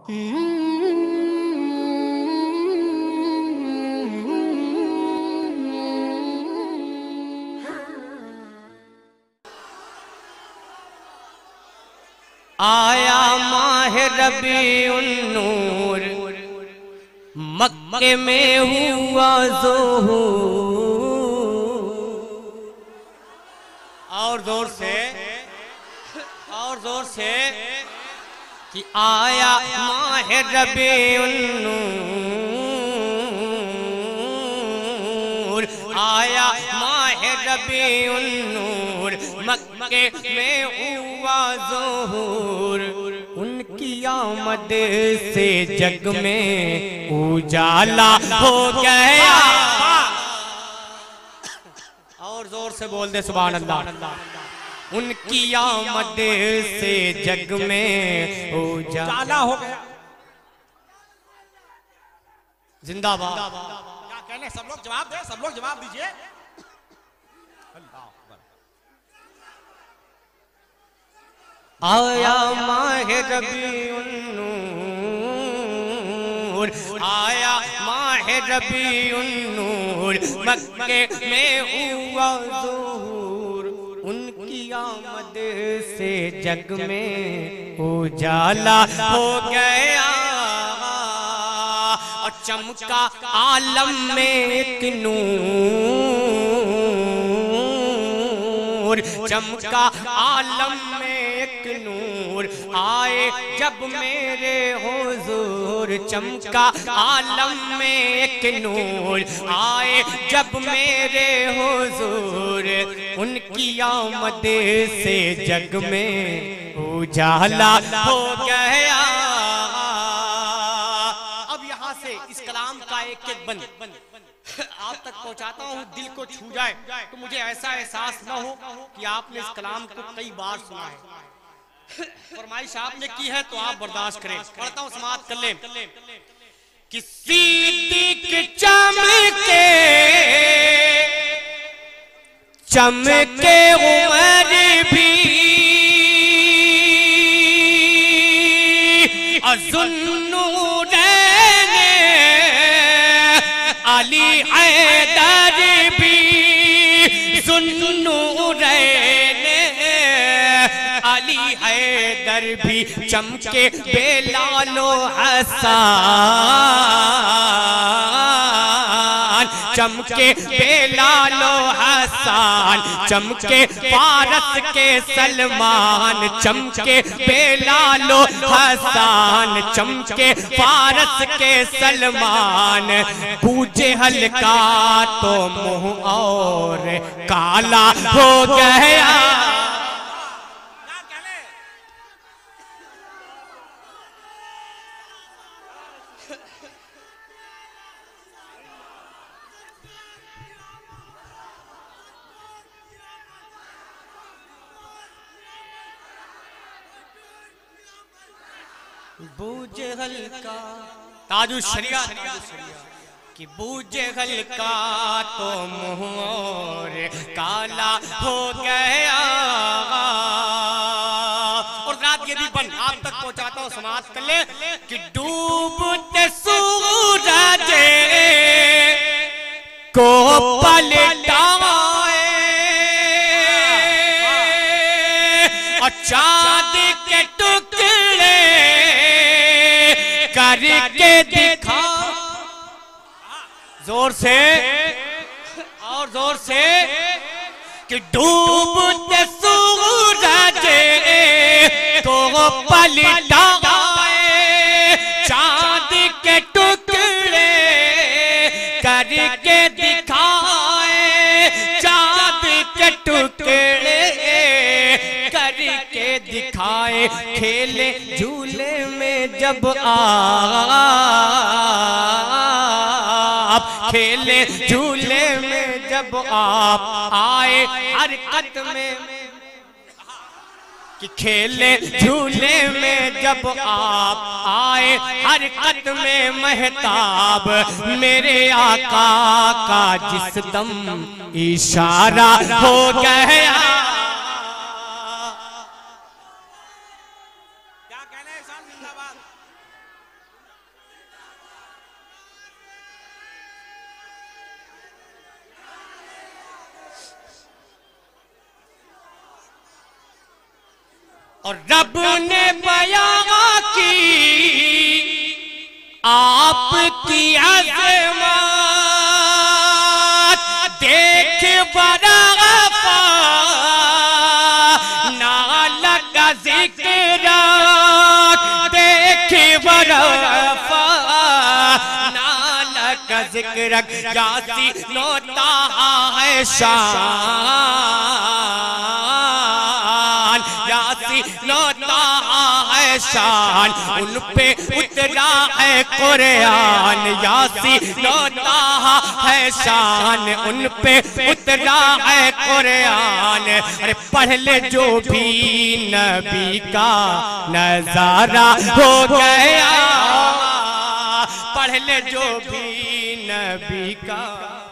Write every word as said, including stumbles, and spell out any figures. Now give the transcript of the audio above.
आया माह रबीउन नूर, मक्के में हुआ ज़ुहूर। और जोर से, और जोर से कि आया माह रबीउन नूर, आया माह रबीउन नूर, मक्के में हुआ ज़ुहूर। उनकी आमद से जग में उजाला हो गया। और जोर से बोल दे सुभान अल्लाह। उनकी आमद से जग में उजाला हो गया। जिंदाबाद। क्या कहने, सब लोग जवाब दे, सब लोग जवाब दीजिए। आया माह रबीउन नूर, आया माह रबीउन नूर, मक्के में हुआ ज़ुहूर। उनकी आमद से जग में उजाला हो गया। और चमका आलम में एक नूर, चमका आलम में एक नूर। आए जब मेरे हुजूर, चमका आलम में एक नूर। आए जब मेरे हुजूर, उनकी आमद से जग में उजाला हो गया। अब यहाँ से इस कलाम का एक एक बंद आप तक पहुंचाता हूँ, दिल को छू जाए तो मुझे ऐसा एहसास न हो कि आपने इस कलाम को कई बार सुना है। फरमाइश आपने की है तो आप बर्दाश्त करें। पढ़ता हूँ, समाप्त कर लें। कि सिद्दीक चमके, चमके उमर भी, ज़ुन्नूरैन अली हैदर भी, ज़ुन्नूरैन अली हैदर भी, चमके बेलालो हसन, चमके बेलालो हसन, चमके फारस के सलमान, चमके बेलालो हसन, चमके फारस के सलमान। पूजे हल्का तो मुंह और काला हो गया। बूझे हल्का ताजु शरिया कि बूझे हल्का तो मुंह और काला हो गया। और रात ये भी बन आप तक पहुंचाता हूँ, समाप्त कर ले। कि डूबते सूरज को पलटाए और चांद के टुकड़े करके दिखा। जोर से और जोर से कि डूबते सूरज को पलटाए, चांद के टुकड़े करके दिखाए, चांद के टुकड़े करके दिखाए। खेले झूले में जब आप, खेले झूले में जब आप आए हरकत में, कि खेले झूले में जब आप आए हरकत में महताब, मेरे आका का जिस दम इशारा हो गया। और रब ने बयां की आपकी अज़मत, देख बरग़फ़ा नाला का ज़िक्र, देख बरग़फ़ा नाला का ज़िक्र, यासीन व ताहा है शान, यासीन व ताहा है शान, उन पे उतरा है कुरान, यासीन व ताहा है शान, उन पे उतरा है कुरान। अरे पढ़ ले जो भी नबी का नजारा हो गया, पढ़ ले जो भी नबी का